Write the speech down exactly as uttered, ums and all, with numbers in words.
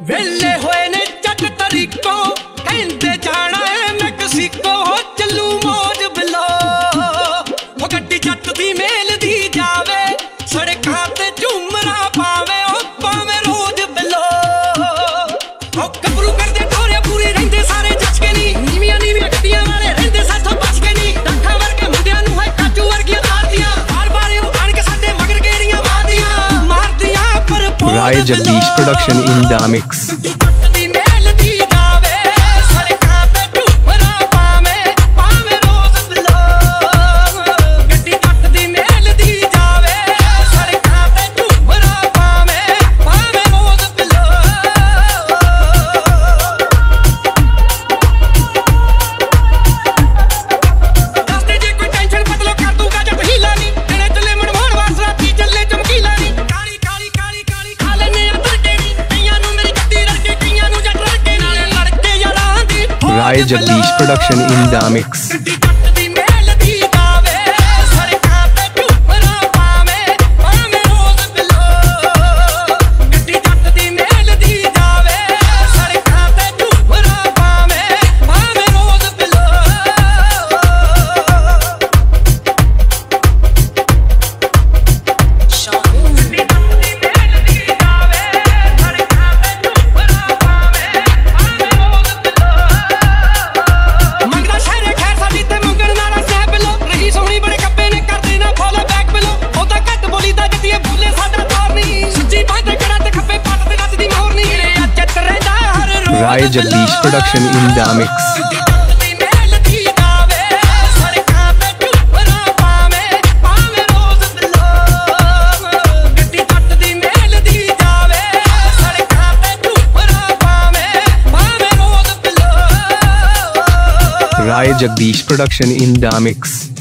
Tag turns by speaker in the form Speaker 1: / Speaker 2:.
Speaker 1: वेले होए ने जट तरीको कहंदे जाना है मैक्सिको हो चलू मौज बिलो हो गड्डी जट दी मेल दी जावे सड़कां ते झूमरा पावे ओ पावे रोज बिलो हो कबरू करदे ठोरे पूरी रहिंदे सारे जच के नी नीवियां नीवियां गड्डियां वाले रहिंदे साथों बच के नी दखा वर्गे मुंडियां नूं है काजू वर्गियां तारदियां बार बार ओ आण के साडे मगर गेड़ियां मारदियां मारदियां पर
Speaker 2: Rai Jagdish production in the mix. Rai Jagdish production in the mix. Rai Jagdish production in the mix. Rai Jagdish production in the mix.